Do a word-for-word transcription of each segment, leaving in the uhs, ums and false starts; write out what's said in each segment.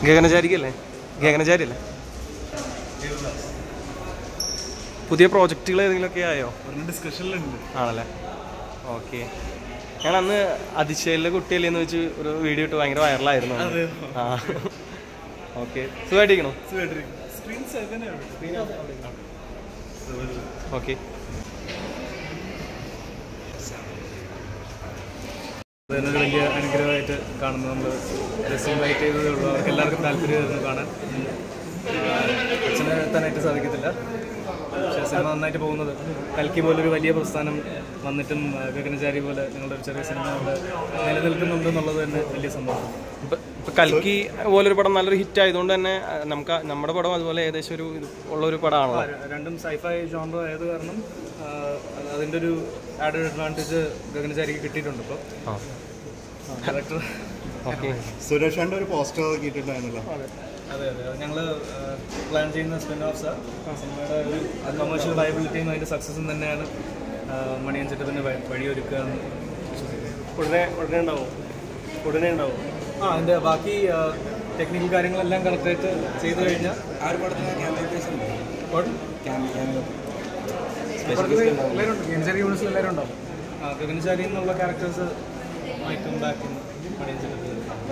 ഗഗനചാരിക്കല്ലേ? ഗഗനചാരി അല്ലേ? പുതിയ പ്രോജക്റ്റുകൾ ഏതെങ്കിലുമൊക്കെ ആയോ? ഡിസ്കഷനിലുണ്ട്. ആണല്ലേ? ഓക്കെ. ഞാൻ അന്ന് അതിശയിലെ കുട്ടിയല്ലേന്ന് വെച്ച് ഒരു വീഡിയോ ഇട്ട് ഭയങ്കര വൈറലായിരുന്നു. ആ ഓക്കെ. സുഖമായിട്ടിരിക്കണോ? ഓക്കെ. അതിനൊരു വലിയ അനുഗ്രഹമായിട്ട് കാണുന്നു. നമ്മൾ ജസ്റ്റ് ഇൻവൈറ്റ് ചെയ്തതേ ഉള്ളൂ. അവർക്ക് എല്ലാവർക്കും താല്പര്യമായിരുന്നു കാണാൻ. അച്ഛനെ എത്താനായിട്ട് സാധിക്കത്തില്ല. പക്ഷേ സിനിമ നന്നായിട്ട് പോകുന്നത്. കൽക്കി പോലൊരു വലിയ പ്രസ്ഥാനം വന്നിട്ടും ഗഗനചാരി പോലെ ഞങ്ങളുടെ ഒരു ചെറിയ സിനിമ അവിടെ നിലനിൽക്കുന്നുണ്ട് എന്നുള്ളത് തന്നെ വലിയ സംഭവം. ഇപ്പം കൽക്കി പോലൊരു പടം നല്ലൊരു ഹിറ്റ് ആയതുകൊണ്ട് തന്നെ നമുക്ക് നമ്മുടെ പടം അതുപോലെ ഏകദേശം ഒരു ഉള്ളൊരു പടമാണല്ലോ. രണ്ടും സൈഫൈ ജോണർ ആയത് കാരണം അതിൻ്റെ ഒരു ആഡഡ് അഡ്വാൻറ്റേജ് ഗഗനചാരിക്ക് കിട്ടിയിട്ടുണ്ട്. ഇപ്പോൾ ഡയറക്ടർ സുരേഷാൻ്റെ ഒരു പോസ്റ്റർ ഇട്ടിട്ടുണ്ടായിരുന്നല്ലോ. അതെ അതെ ഞങ്ങൾ പ്ലാൻ ചെയ്യുന്ന സ്പിൻ ഓഫ്സ് സിനിമയുടെ ഒരു കമേഴ്ഷ്യൽ വയബിലിറ്റിയും അതിൻ്റെ സക്സസും തന്നെയാണ് മണിയൻ ചിത്രത്തിൻ്റെ വഴിയൊരുക്കുക എന്ന് വിശ്വസിക്കുന്നത്. ഉടനെ ഉടനെ ഉണ്ടാവും ഉടനെ ഉണ്ടാവും ആ അതിൻ്റെ ബാക്കി ടെക്നിക്കൽ കാര്യങ്ങളെല്ലാം കറക്റ്റായിട്ട് ചെയ്തു കഴിഞ്ഞാൽ എല്ലാവരും ഉണ്ട്. ഗഗനചാരി യൂണിവേഴ്സിൽ എല്ലാവരും ഉണ്ടാവും. ആ ഗഗനചാരി എന്നുള്ള ക്യാരക്ടേഴ്സ് മൈക്കും ബാക്കും മണിയൻ ചിത്രത്തിൽ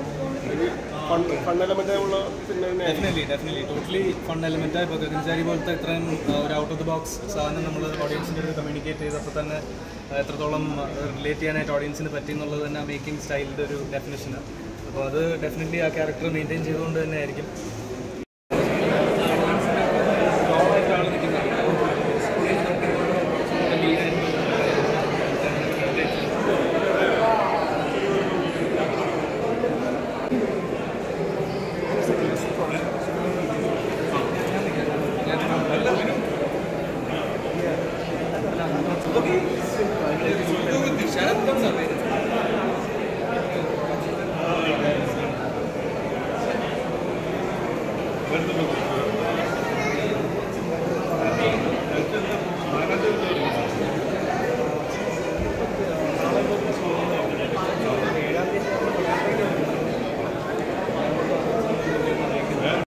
ഡെഫിനറ്റ്ലി ഡെഫിനറ്റ്ലി ടോട്ടലി ഫൺ എലമെൻറ്റാണ്. ഇപ്പോൾ ഗഗനചാരി പോലത്തെ ഇത്രയും ഒരു ഔട്ട് ഓഫ് ദ ബോക്സ് സാധനം നമ്മൾ ഓഡിയൻസിൻ്റെ അടുത്ത് കമ്മ്യൂണിക്കേറ്റ് ചെയ്തപ്പോൾ തന്നെ എത്രത്തോളം റിലേറ്റ് ചെയ്യാനായിട്ട് ഓഡിയൻസിന് പറ്റി എന്നുള്ളത് തന്നെ മേക്കിംഗ് സ്റ്റൈലിൻ്റെ ഒരു ഡെഫിനേഷനാണ്. അപ്പോൾ അത് ഡെഫിനറ്റ്ലി ആ ക്യാരക്ടർ മെയിൻറ്റെയിൻ ചെയ്തുകൊണ്ട് തന്നെ ആയിരിക്കും